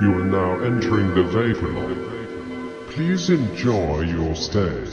You are now entering the Vaporloft. Please enjoy your stay.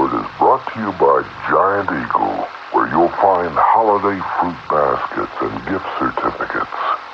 Word is brought to you by Giant Eagle, where you'll find holiday fruit baskets and gift certificates.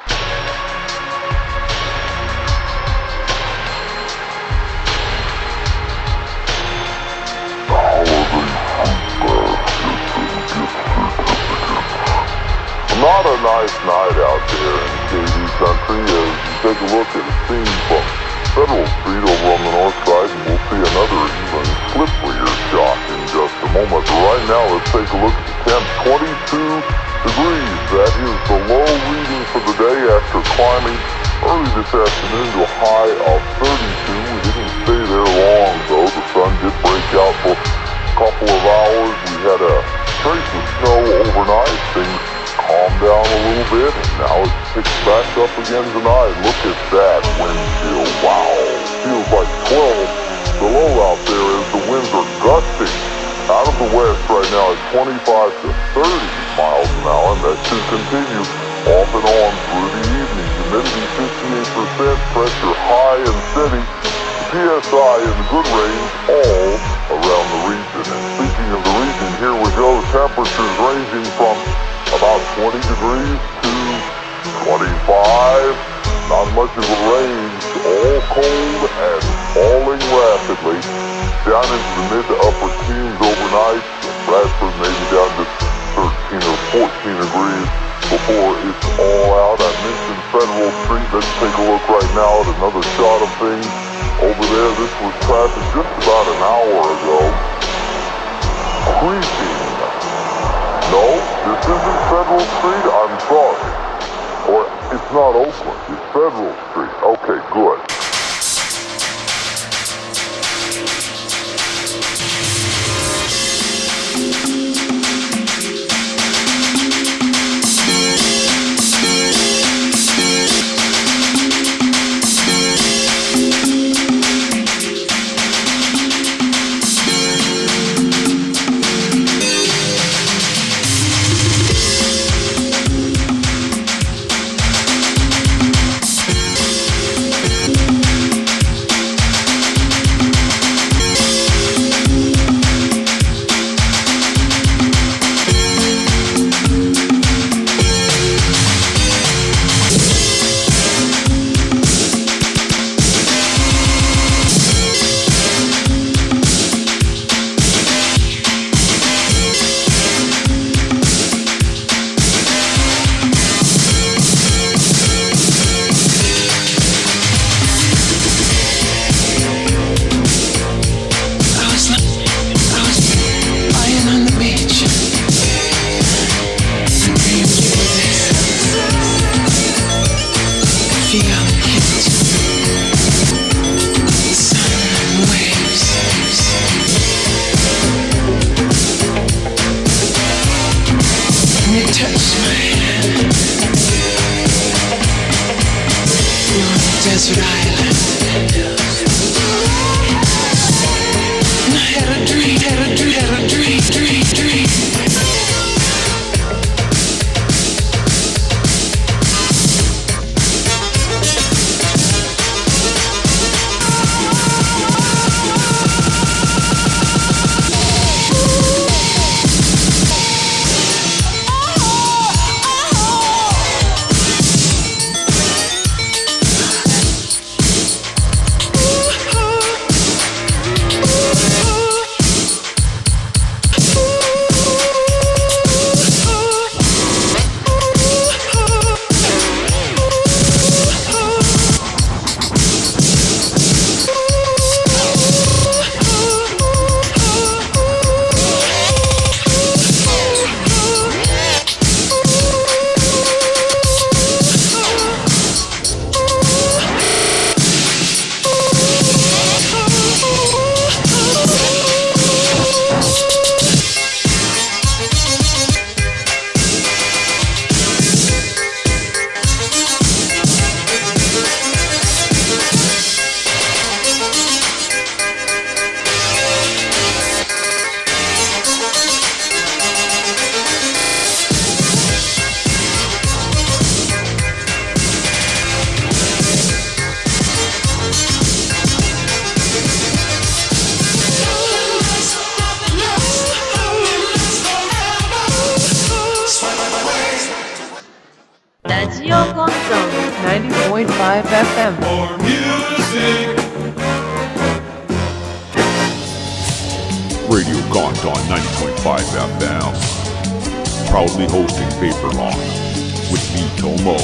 Not a nice night out there in KD country as you take a look at a scene from Federal Street over on the north side, and we'll see another even slipperier shot in just a moment. But right now, let's take a look at the temp. 22 degrees. That is the low reading for the day after climbing early this afternoon to a high of 32. We didn't stay there long, though. The sun did break out for a couple of hours. We had a trace of snow overnight. Things calmed down a little bit, and now it's picked back up again tonight. Look at that wind chill. Wow. Feels like 12 below out there as the winds are gusting out of the west right now at 25 to 30 miles an hour, and that should continue off and on through the evening. Humidity 58%, pressure high and steady. PSI in the good range all around the region. And speaking of the region, here we go. Temperatures ranging from about 20 degrees to 25. Not much of a range. All cold and falling rapidly. Down into the mid to upper teens overnight. Bradford maybe down to 13 or 14 degrees before it's all out. I mentioned Federal Street. Let's take a look right now at another shot of things over there. This was traffic just about an hour ago. Creeping. No, this isn't Federal Street. I'm sorry. Or it's not Oakland. It's Federal Street. Okay, good. Desert Island. And I had a dream. 90.5 FM. More music. Radio Gonton 90.5 FM. Proudly hosting Paper Rock with me, Tomo.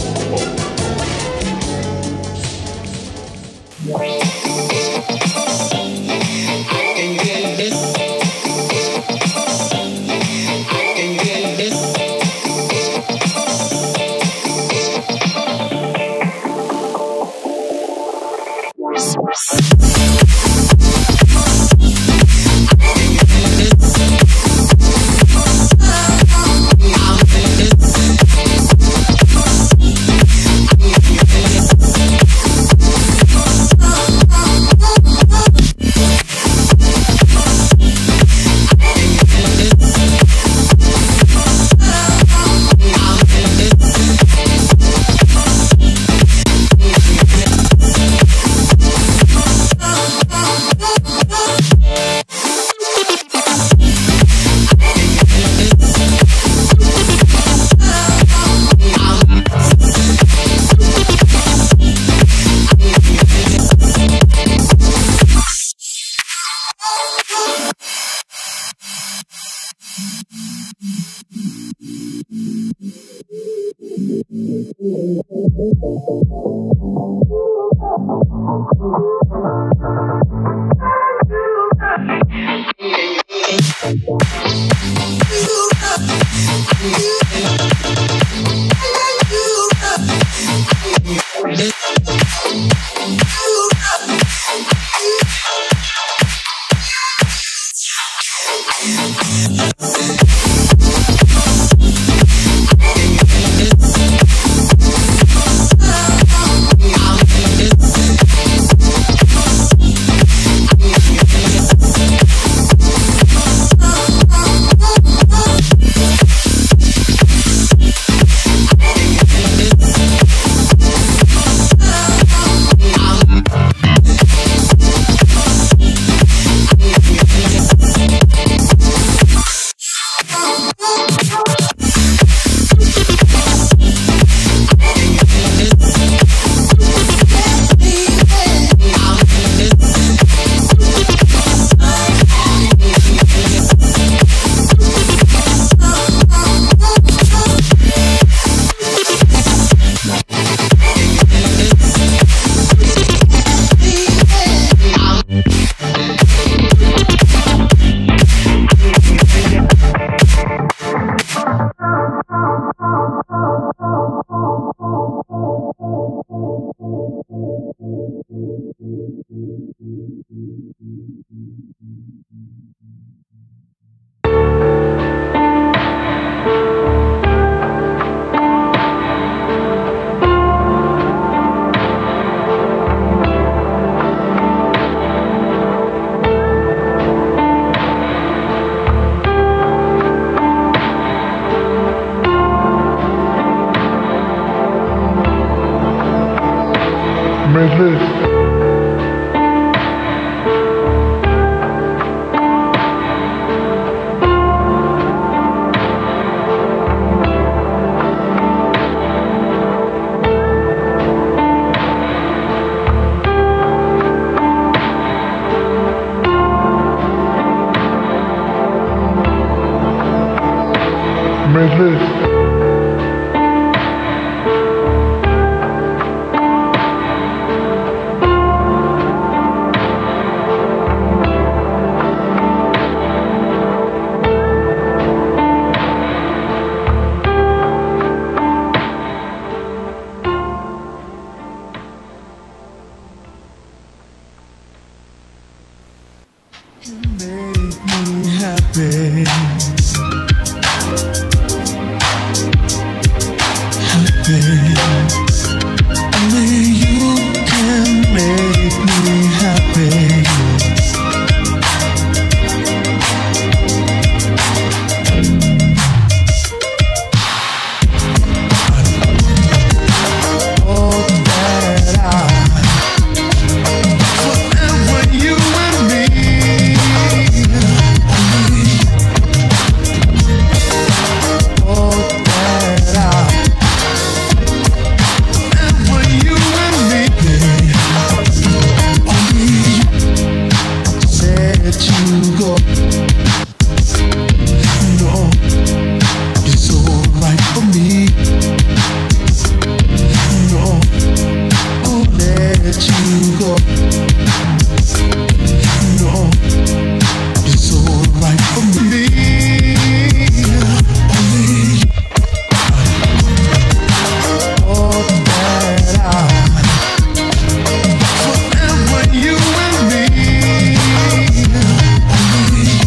you go. No, it's alright for me. No, I'll let you go. No, it's alright for me. Only all that I forever you and me. Only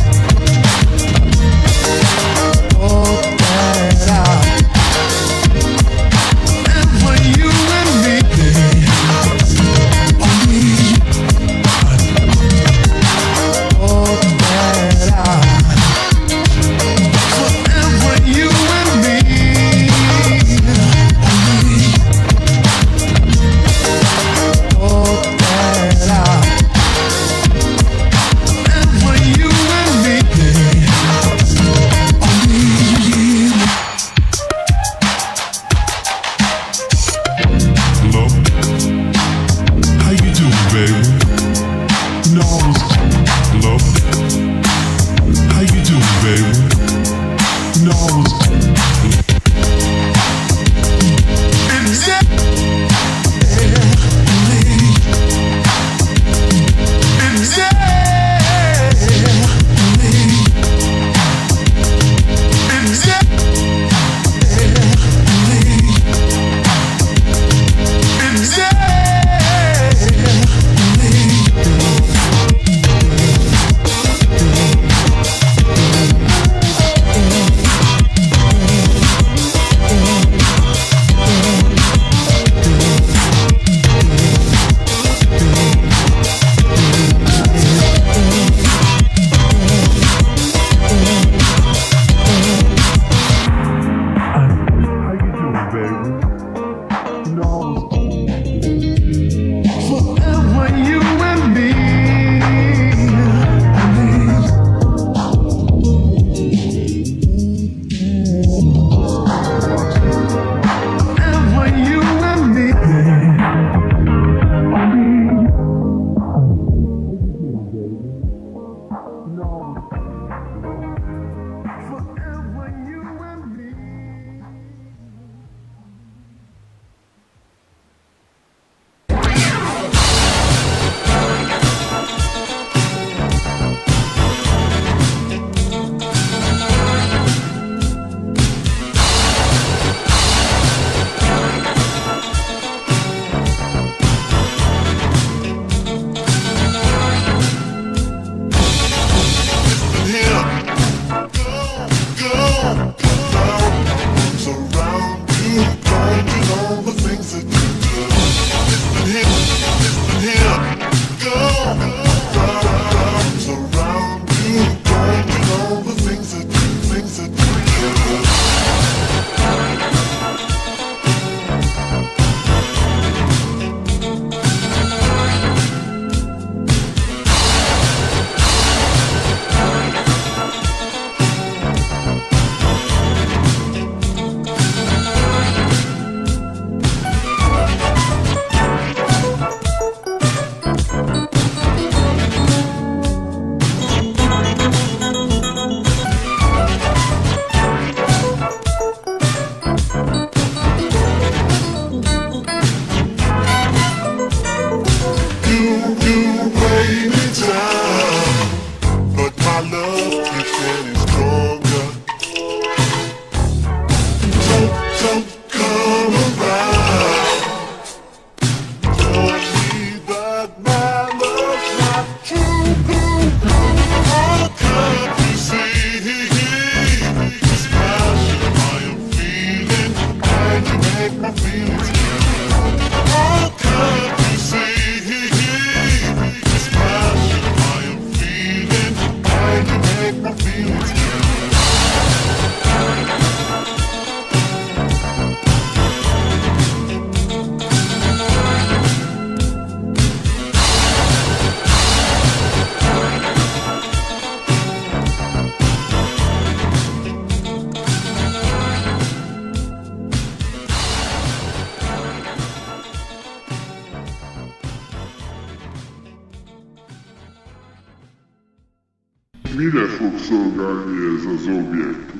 mire fog szolgálni ez az objektum?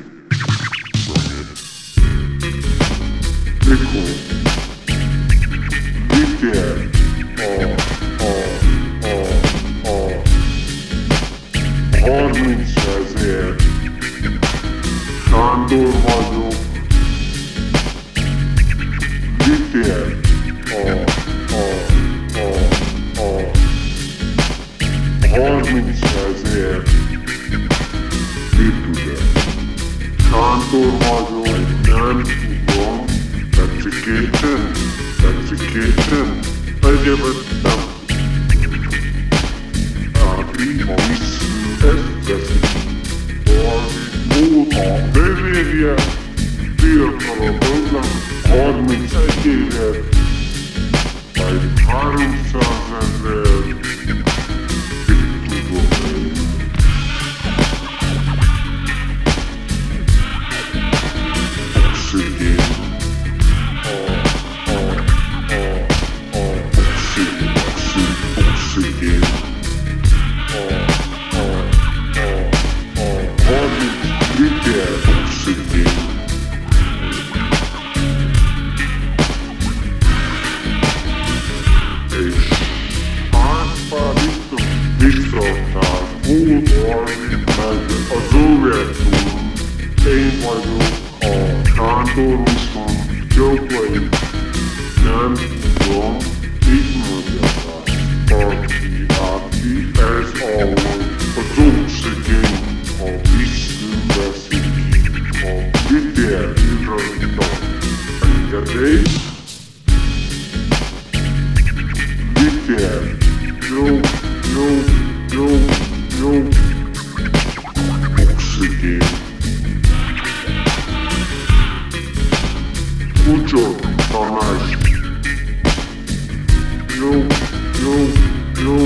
Mikor? Mit ér? A 30 000 Sándor vagyok. Mit ér? A 30 000 mit tud-e? Sándor vagyok, nem tudom. Tetszik érteni? Egyébként nem. Ha visszük, ezt veszik. Valami módon bevérje, fiatal a bőlem, 31 évet, majd 300 000. Én vagyok a Sándoruson, jobb vagyok, nem tudom, így mondja aki, ez ahogy a dobszegény, a visszülveszik, a vitél irányítom, engedély, vitél, jó, oxigén. Mucho, Tamás. Jó.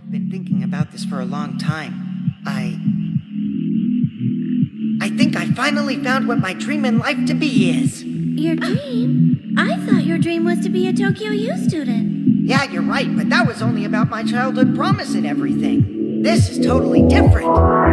I've been thinking about this for a long time. I think I finally found what my dream in life to be is. Your dream? I thought your dream was to be a Tokyo U student. Yeah, you're right, but that was only about my childhood promise and everything. This is totally different.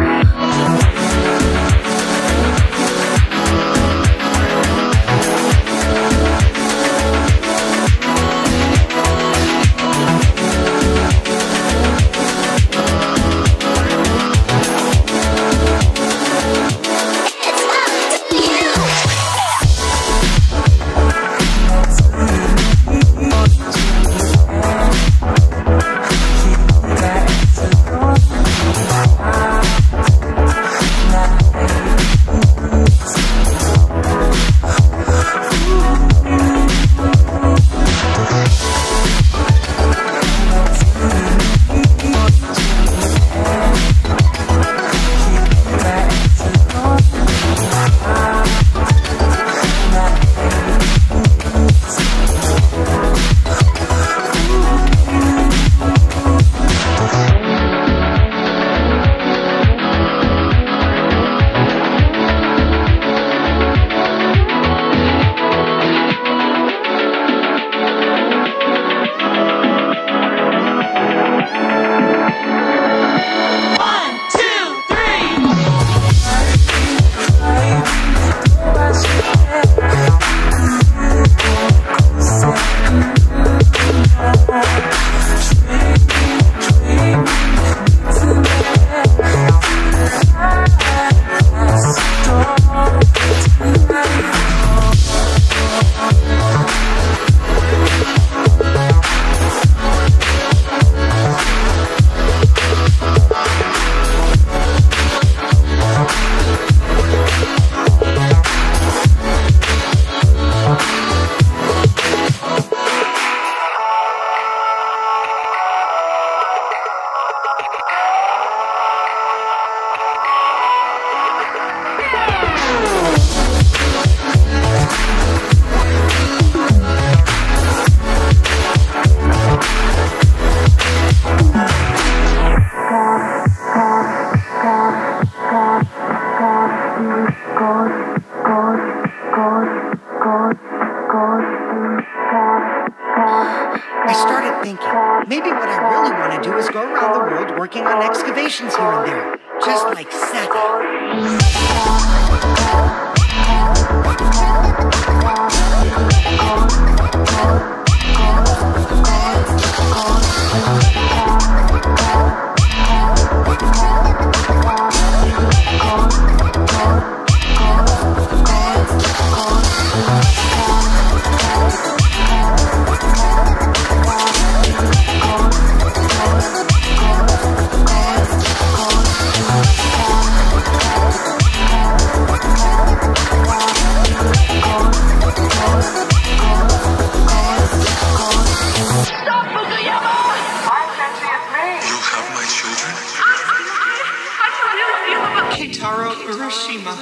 I started thinking, maybe what I really want to do is go around the world working on excavations here and there, just like Keitaro Urashima.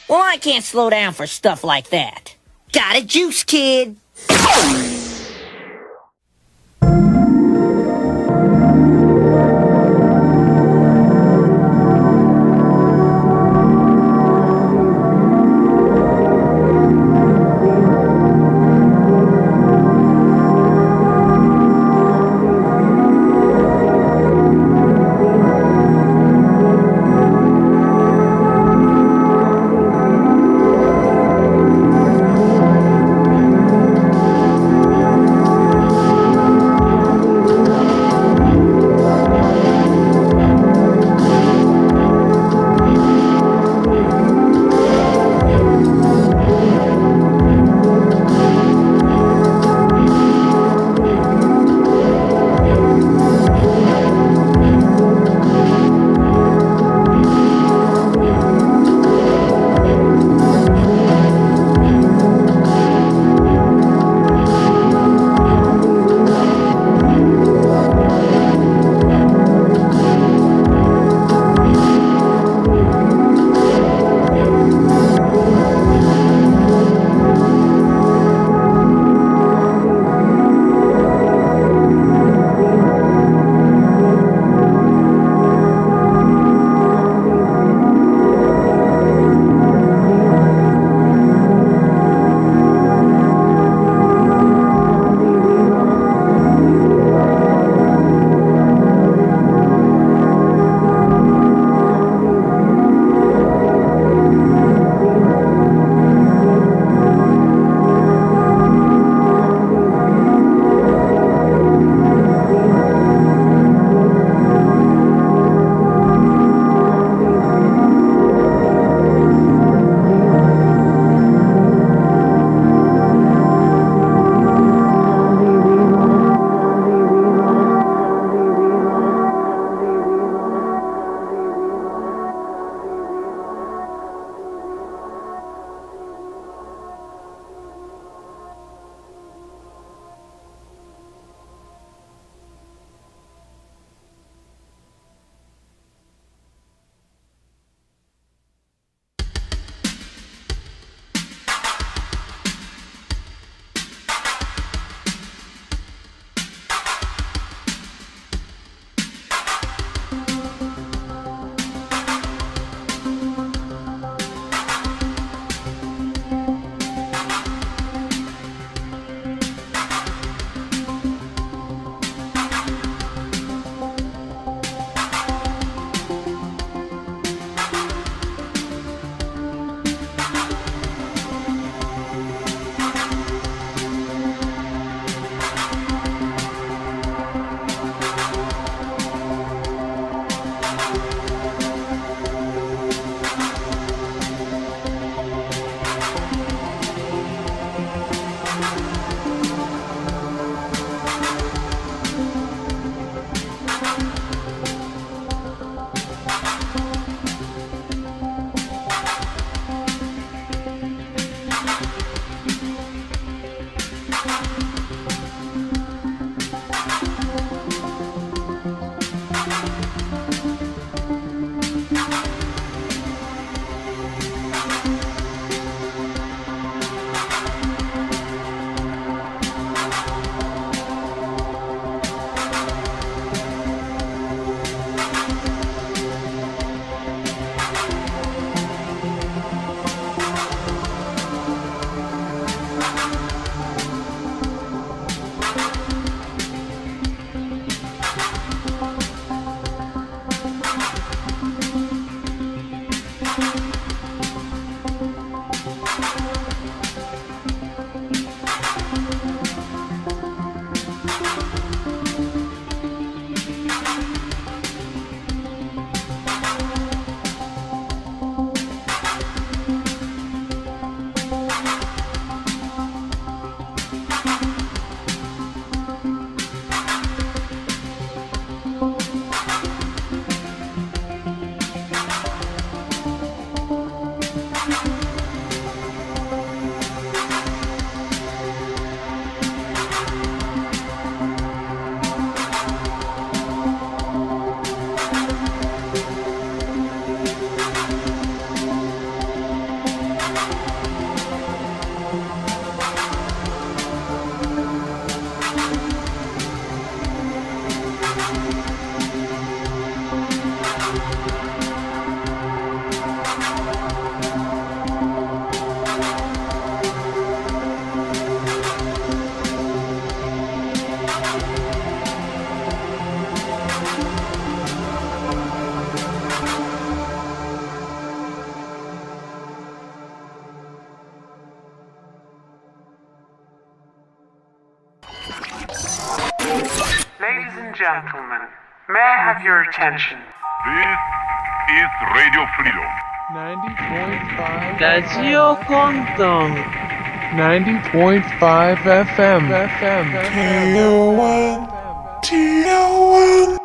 Well, I can't slow down for stuff like that. Got a juice, kid. and gentlemen, may I have your attention? This is Radio Freedom. 90.5 ラジオコントン 90.5 FM TO1 TO1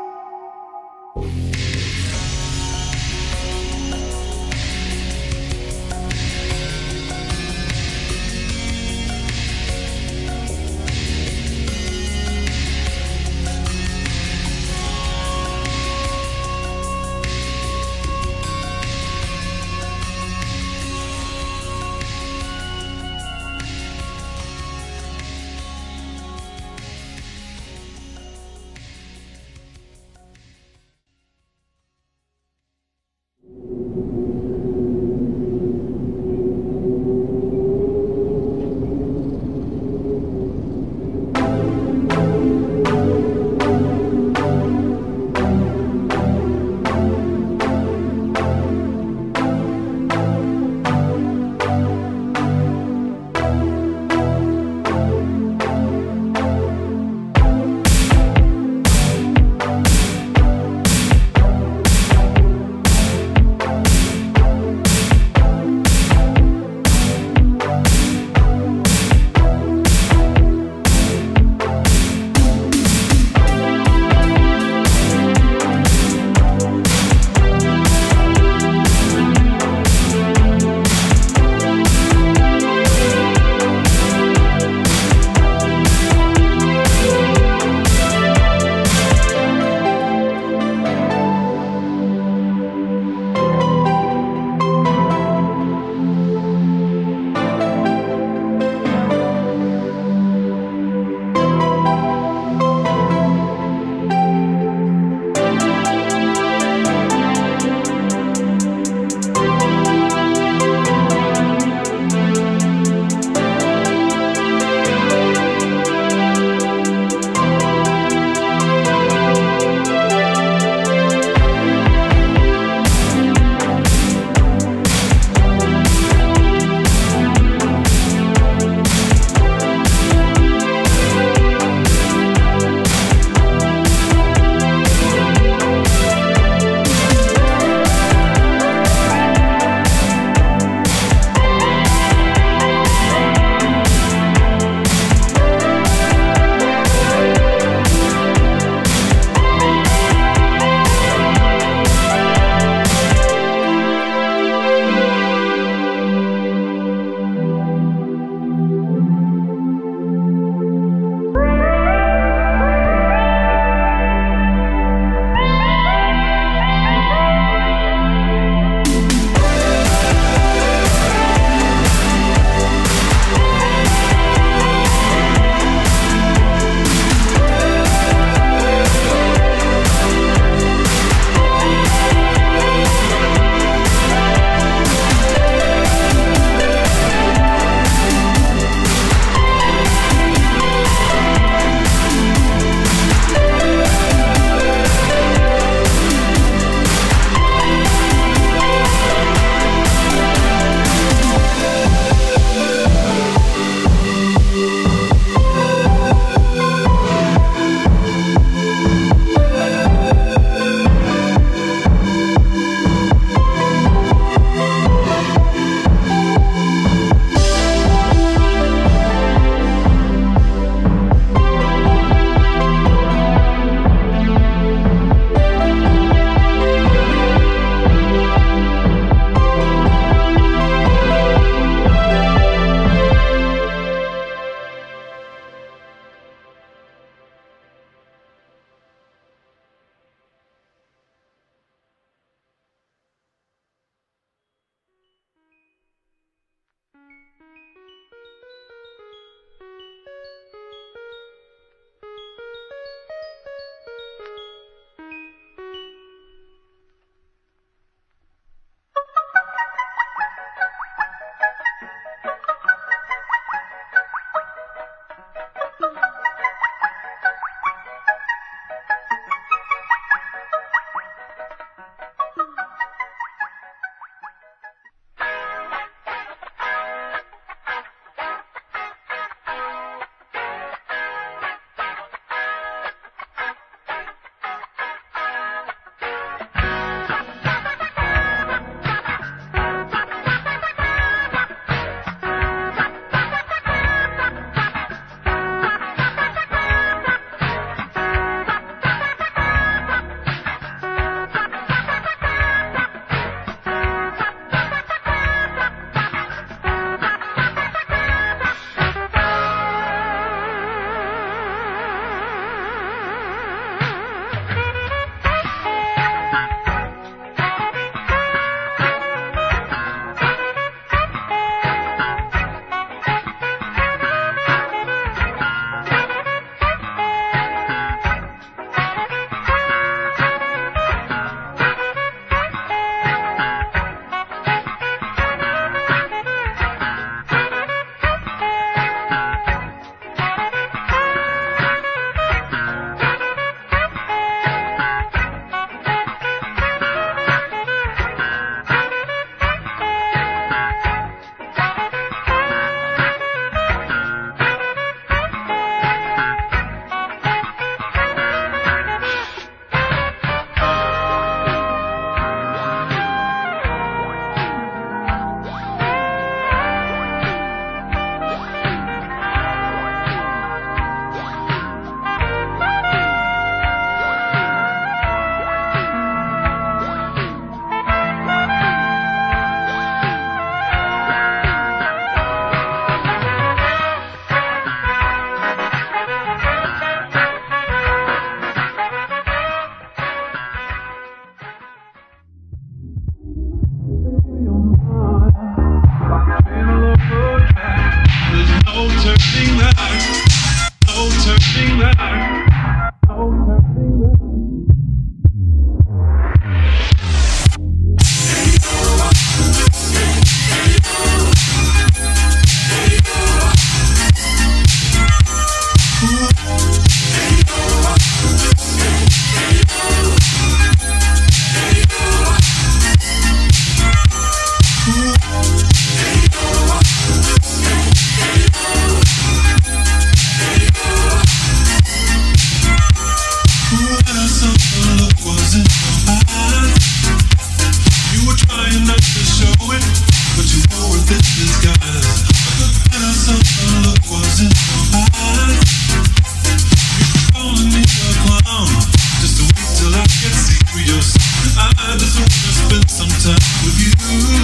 trying not to show it, but you wore it in disguise. The innocent look was in your eyes. You're calling me a clown, just wait till I can see through your skin. I just wanna spend some time with you.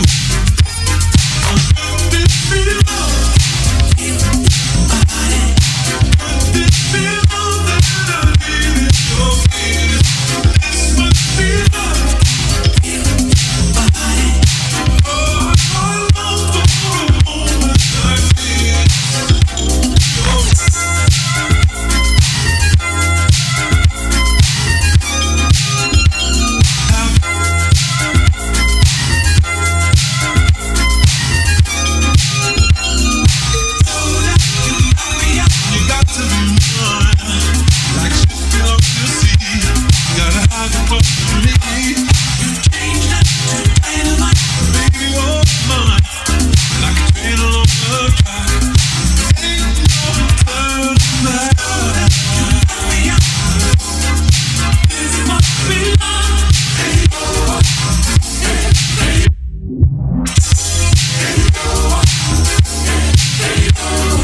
This feel love. This feel love that I need in your face. This must be love. Oh, I long for a moment like this. You got to be mine, like shipping off the sea. You gotta hide the fuck from me. You changed that to dynamite, baby, you're mine. Like a train along the track, ain't no turning back. This must be love. Hey, oh, hey, hey. Hey, oh, hey, hey, oh.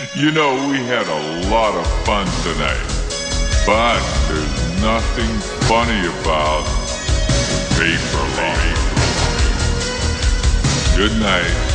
You know, we had a lot of fun tonight, but there's nothing funny about Paper Life. Good night.